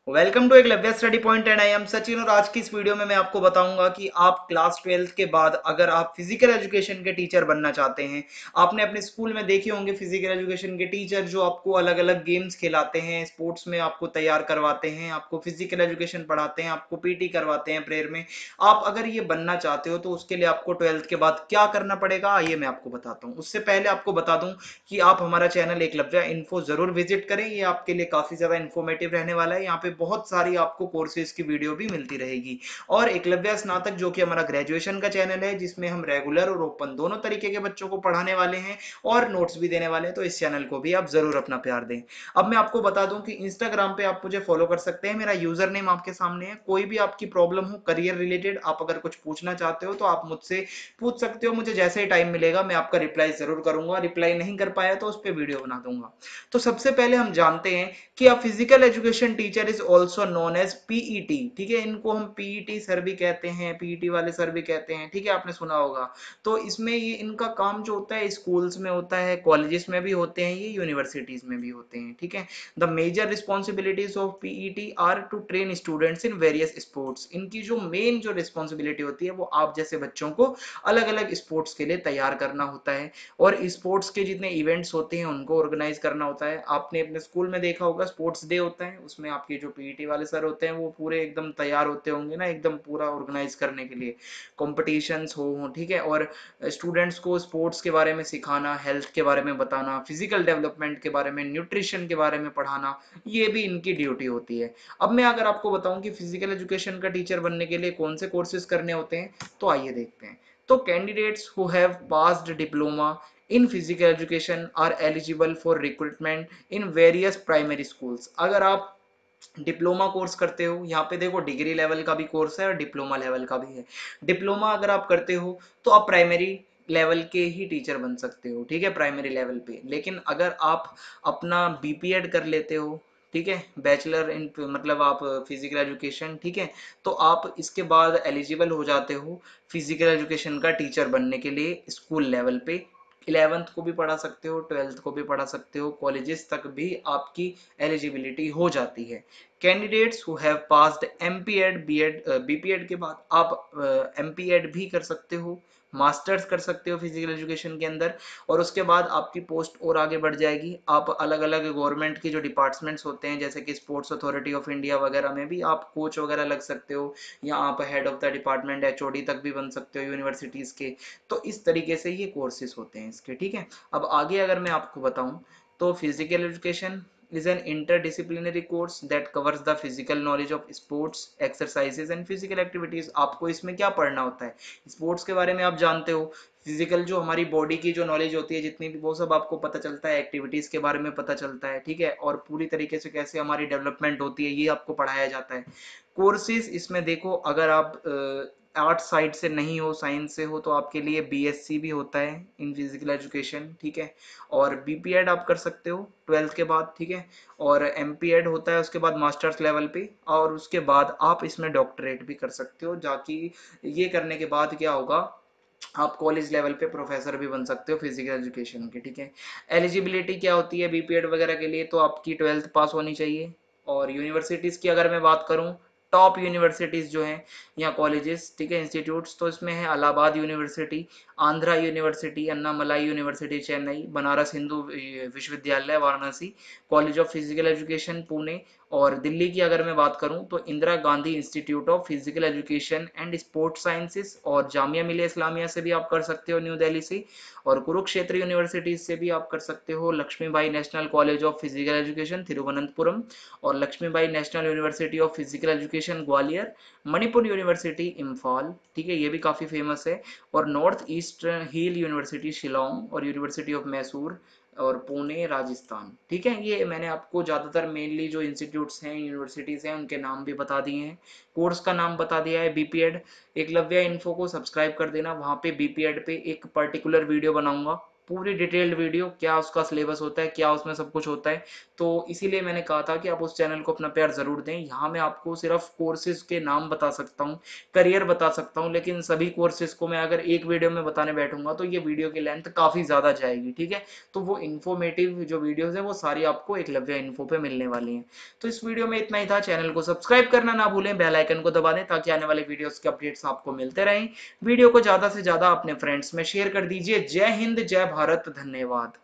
Welcome to Eklavya study point and I am Sachin. और आज की इस वीडियो में मैं आपको बताऊंगा कि आप क्लास 12th के बाद अगर आप फिजिकल एजुकेशन के टीचर बनना चाहते हैं। आपने अपने स्कूल में देखे होंगे फिजिकल एजुकेशन के टीचर जो आपको अलग अलग गेम्स खिलाते हैं, स्पोर्ट्स में आपको तैयार करवाते हैं, आपको फिजिकल एजुकेशन पढ़ाते हैं, आपको पीटी करवाते हैं प्रेयर में। आप अगर ये बनना चाहते हो तो उसके लिए आपको 12th के बाद क्या करना पड़ेगा ये मैं आपको बताता हूँ। उससे पहले आपको बता दूं कि आप हमारा चैनल एकलव्य इन्फो जरूर विजिट करें। ये आपके लिए काफी ज्यादा इन्फॉर्मेटिव रहने वाला है। यहाँ पे बहुत सारी आपको कोर्सेज की वीडियो भी मिलती रहेगी। और एकलव्य स्नातक जो कि हमारा ग्रेजुएशन का चैनल है, जिसमें हम रेगुलर और ओपन दोनों तरीके के बच्चों को पढ़ाने वाले हैं और नोट्स भी देने वाले हैं, तो इस चैनल को भी आप जरूर अपना प्यार दें। अब मैं आपको बता दूं कि इंस्टाग्राम पे आप मुझे फॉलो कर सकते हैं। मेरा यूजर नेम आपके सामने है। कोई भी आपकी प्रॉब्लम हो करियर रिलेटेड, आप अगर कुछ पूछना चाहते हो तो आप मुझसे पूछ सकते हो। मुझे जैसे ही टाइम मिलेगा मैं आपका रिप्लाई जरूर करूंगा। रिप्लाई नहीं कर पाया तो उस पर वीडियो बना दूंगा। तो सबसे पहले हम जानते हैं कि अब physical education teacher is also known as PET. ठीक है, इनको हम पीईटी सर भी कहते हैं, पीईटी वाले सर भी कहते हैं। ठीक है, आपने सुना होगा। तो इसमें ये इनका काम जो होता है स्कूल्स में होता है, कॉलेजेस में भी होते हैं, ये यूनिवर्सिटीज में भी होते हैं। ठीक है, the major responsibilities of PET are to train students in various sports. इनकी जो मेन जो रिस्पॉन्सिबिलिटी होती है वो आप जैसे बच्चों को अलग अलग स्पोर्ट्स के लिए तैयार करना होता है। और स्पोर्ट्स के जितने इवेंट्स होते हैं उनको ऑर्गेनाइज करना होता है। आपने अपने स्कूल में देखा होगा स्पोर्ट्स डे होता है, उसमें आपके जो पीटी वाले सर होते हैं वो पूरे एकदम तैयार होते होंगे ना, एकदम पूरा ऑर्गेनाइज करने के लिए कॉम्पिटिशन्स हो। ठीक है, और स्टूडेंट्स को स्पोर्ट्स के बारे में सिखाना, हेल्थ के बारे में बताना, फिजिकल डेवलपमेंट के बारे में, न्यूट्रिशन के बारे में पढ़ाना, ये भी इनकी ड्यूटी होती है। अब मैं अगर आपको बताऊं कि फिजिकल एजुकेशन का टीचर बनने के लिए कौन से कोर्सेज करने होते हैं, तो आइए देखते हैं। तो candidates who have passed diploma in physical education are eligible for recruitment in various primary schools. अगर आप डिप्लोमा कोर्स करते हो, यहाँ पे देखो डिग्री लेवल का भी कोर्स है और डिप्लोमा लेवल का भी है। डिप्लोमा अगर आप करते हो तो आप प्राइमरी लेवल के ही टीचर बन सकते हो। ठीक है, प्राइमरी लेवल पे। लेकिन अगर आप अपना बीपीएड कर लेते हो, ठीक है, बैचलर इन मतलब आप फिजिकल एजुकेशन, ठीक है, तो आप इसके बाद एलिजिबल हो जाते हो फिजिकल एजुकेशन का टीचर बनने के लिए स्कूल लेवल पे। 11th को भी पढ़ा सकते हो, 12th को भी पढ़ा सकते हो, कॉलेजेस तक भी आपकी एलिजिबिलिटी हो जाती है। Candidates who have passed MPEd BEd, BPEd के बाद आप एमपीएड भी कर सकते हो, मास्टर्स कर सकते हो फिजिकल एजुकेशन के अंदर। और उसके बाद आपकी पोस्ट और आगे बढ़ जाएगी। आप अलग अलग गवर्नमेंट की जो डिपार्टमेंट्स होते हैं जैसे कि स्पोर्ट्स अथॉरिटी ऑफ इंडिया वगैरह में भी आप कोच वगैरह लग सकते हो, या आप head of the department HOD तक भी बन सकते हो यूनिवर्सिटीज के। तो इस तरीके से ये कोर्सेज होते हैं इसके। ठीक है, अब आगे अगर मैं आपको बताऊं तो physical education is an interdisciplinary course that covers the physical knowledge of sports, exercises and physical activities। आपको इसमें क्या पढ़ना होता है? स्पोर्ट्स के बारे में आप जानते हो, फिजिकल जो हमारी बॉडी की जो नॉलेज होती है जितनी भी, वो सब आपको पता चलता है, एक्टिविटीज के बारे में पता चलता है। ठीक है, और पूरी तरीके से कैसे हमारी डेवलपमेंट होती है ये आपको पढ़ाया जाता है। कोर्सेज इसमें देखो, अगर आप आर्ट साइड से नहीं हो, साइंस से हो, तो आपके लिए बीएससी भी होता है इन फिजिकल एजुकेशन। ठीक है, और बीपीएड आप कर सकते हो 12th के बाद। ठीक है, और एमपीएड होता है उसके बाद मास्टर्स लेवल पे, और उसके बाद आप इसमें डॉक्टरेट भी कर सकते हो, जाकि ये करने के बाद क्या होगा, आप कॉलेज लेवल पे प्रोफेसर भी बन सकते हो फिजिकल एजुकेशन के। ठीक है, एलिजिबिलिटी क्या होती है बीपीएड वगैरह के लिए, तो आपकी 12th पास होनी चाहिए। और यूनिवर्सिटीज की अगर मैं बात करूं, टॉप यूनिवर्सिटीज जो हैं या कॉलेजेस, ठीक है, इंस्टीट्यूट्स, तो इसमें है Allahabad university, Andhra university, Annamalai university Chennai, Banaras Hindu विश्वविद्यालय Varanasi, college of physical education Pune. और दिल्ली की अगर मैं बात करूं तो Indira Gandhi institute of physical education and sports sciences, और जामिया मिलिया इस्लामिया से भी आप कर सकते हो न्यू दिल्ली से। और कुरुक्षेत्र यूनिवर्सिटी से भी आप कर सकते हो, Lakshmibai national college of physical education Thiruvananthapuram, और Lakshmibai national university of physical education Gwalior, Manipur university Imphal, ठीक है, ये भी काफ़ी फेमस है। और north east hill university Shillong, और यूनिवर्सिटी ऑफ मैसूर और पुणे राजस्थान। ठीक है, ये मैंने आपको ज़्यादातर मेनली जो इंस्टीट्यूट्स हैं, यूनिवर्सिटीज़ हैं, उनके नाम भी बता दिए हैं, कोर्स का नाम बता दिया है बीपीएड। एकलव्य इन्फो को सब्सक्राइब कर देना, वहाँ पे बीपीएड पे एक पर्टिकुलर वीडियो बनाऊंगा पूरी डिटेल्ड वीडियो, क्या उसका सिलेबस होता है, क्या उसमें सब कुछ होता है। तो इसीलिए मैंने कहा था कि आप उस चैनल को अपना प्यार ज़रूर दें। यहाँ मैं आपको सिर्फ कोर्सेज के नाम बता सकता हूँ, करियर बता सकता हूँ, लेकिन सभी कोर्सेज को मैं अगर एक वीडियो में बताने बैठूंगा तो ये वीडियो की लेंथ काफ़ी ज़्यादा जाएगी, ठीक है। तो वो इन्फॉर्मेटिव जो वीडियोज़ है वो सारी आपको एकलव्य इन्फो पे मिलने वाली हैं। तो इस वीडियो में इतना ही था। चैनल को सब्सक्राइब करना ना भूलें, बेल आइकन को दबा दें ताकि आने वाले वीडियोस के अपडेट्स आपको मिलते रहें। वीडियो को ज़्यादा से ज़्यादा अपने फ्रेंड्स में शेयर कर दीजिए। जय हिंद, जय भारत, धन्यवाद।